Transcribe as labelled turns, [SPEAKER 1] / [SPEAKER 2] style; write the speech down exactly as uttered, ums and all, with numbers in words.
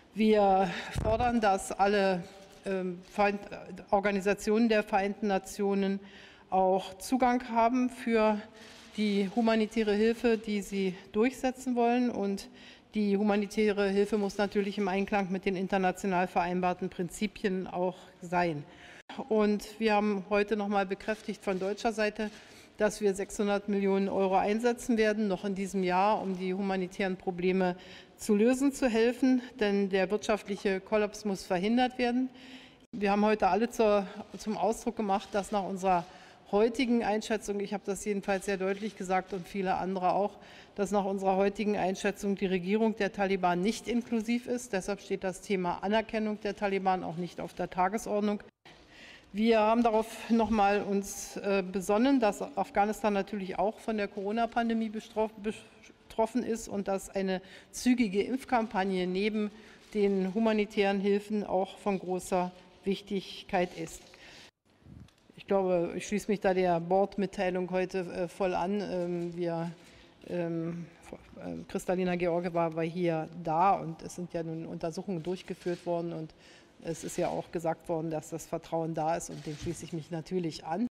[SPEAKER 1] Wir fordern, dass alle ähm, Organisationen der Vereinten Nationen auch Zugang haben für die humanitäre Hilfe, die sie durchsetzen wollen. Und die humanitäre Hilfe muss natürlich im Einklang mit den international vereinbarten Prinzipien auch sein. Und wir haben heute noch mal bekräftigt von deutscher Seite, dass wir sechshundert Millionen Euro einsetzen werden, noch in diesem Jahr, um die humanitären Probleme zu lösen, zu helfen. Denn der wirtschaftliche Kollaps muss verhindert werden. Wir haben heute alle zur, zum Ausdruck gemacht, dass nach unserer heutigen Einschätzung, ich habe das jedenfalls sehr deutlich gesagt und viele andere auch, dass nach unserer heutigen Einschätzung die Regierung der Taliban nicht inklusiv ist. Deshalb steht das Thema Anerkennung der Taliban auch nicht auf der Tagesordnung. Wir haben darauf noch mal uns äh, besonnen, dass Afghanistan natürlich auch von der Corona-Pandemie betroffen ist und dass eine zügige Impfkampagne neben den humanitären Hilfen auch von großer Wichtigkeit ist. Ich glaube, ich schließe mich da der Board-Mitteilung heute äh, voll an. Ähm, wir, ähm, Kristalina Georgieva war hier da und es sind ja nun Untersuchungen durchgeführt worden und es ist ja auch gesagt worden, dass das Vertrauen da ist und dem schließe ich mich natürlich an.